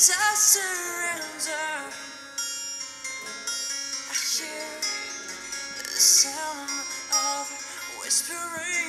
as I surrender, I hear the sound of whispering